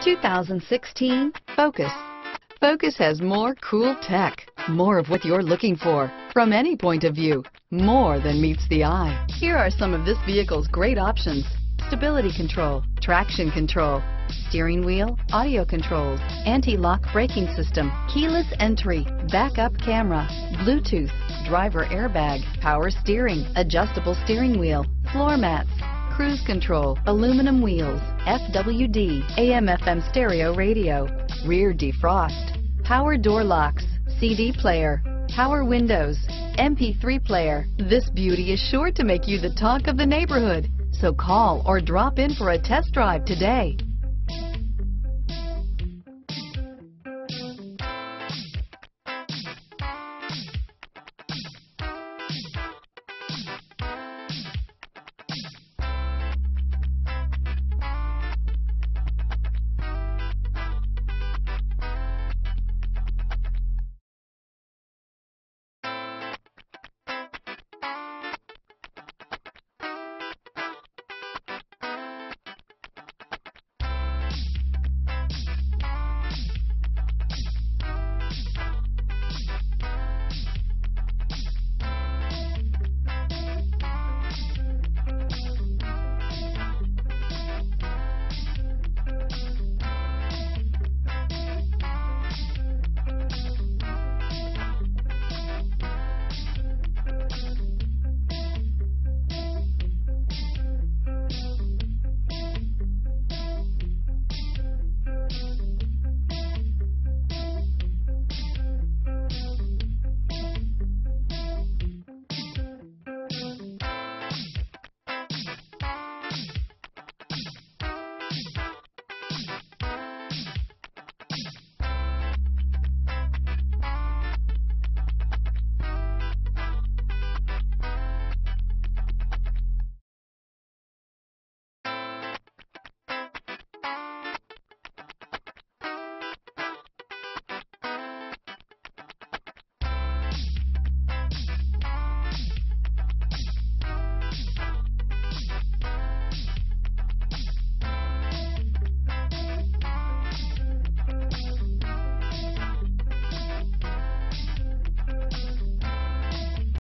2016 Focus. Focus has more cool tech, more of what you're looking for. From any point of view, more than meets the eye. Here are some of this vehicle's great options: stability control, traction control, steering wheel audio controls, anti-lock braking system, keyless entry, backup camera, Bluetooth, driver airbag, power steering, adjustable steering wheel, floor mats, cruise control, aluminum wheels, FWD, AM/FM stereo radio, rear defrost, power door locks, CD player, power windows, MP3 player. This beauty is sure to make you the talk of the neighborhood. So call or drop in for a test drive today.